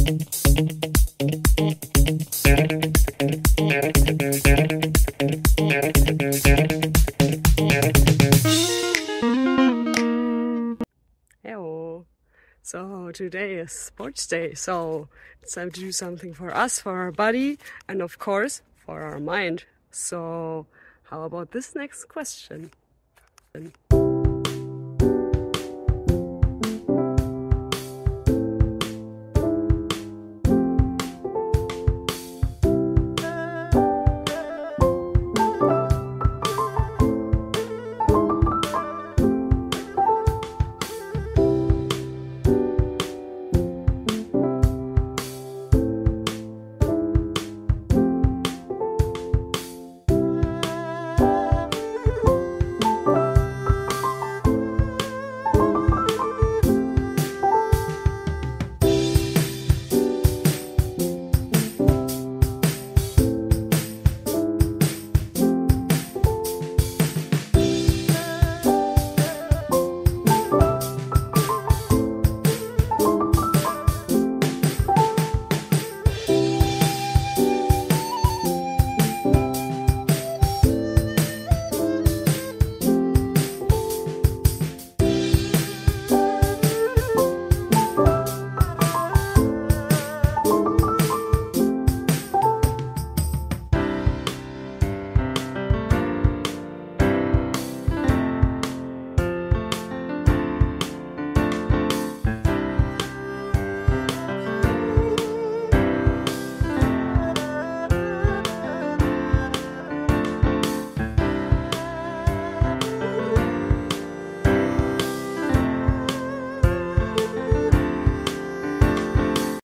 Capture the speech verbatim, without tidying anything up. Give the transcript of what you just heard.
Hello. So today is sports day, so it's time to do something for us, for our body, and of course for our mind. So how about this next question?